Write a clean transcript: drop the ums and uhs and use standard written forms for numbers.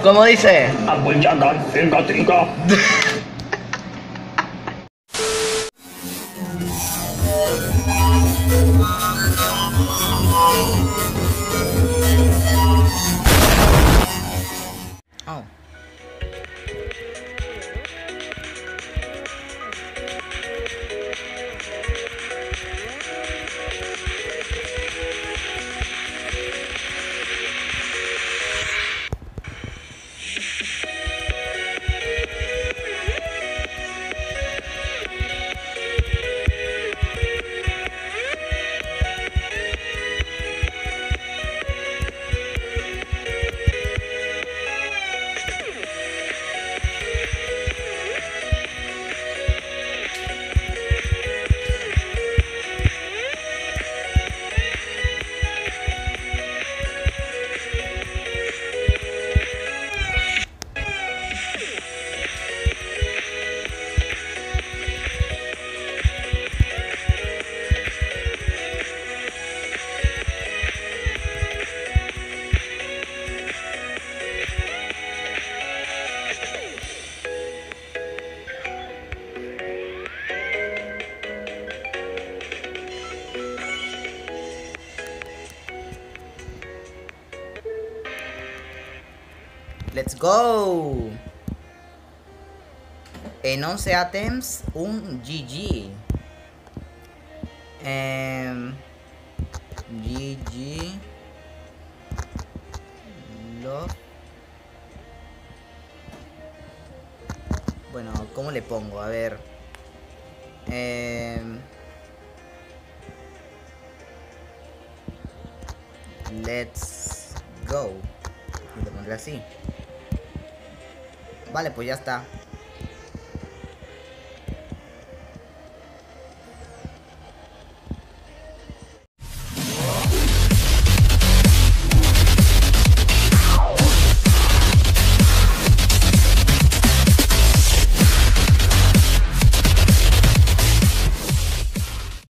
¿Cómo dice? Apoyagan, tenga, tenga. Oh. Let's go. En 11 attempts, un GG. GG. Love. Bueno, ¿cómo le pongo? A ver. Let's go. Y lo pondré así. Vale, pues ya está.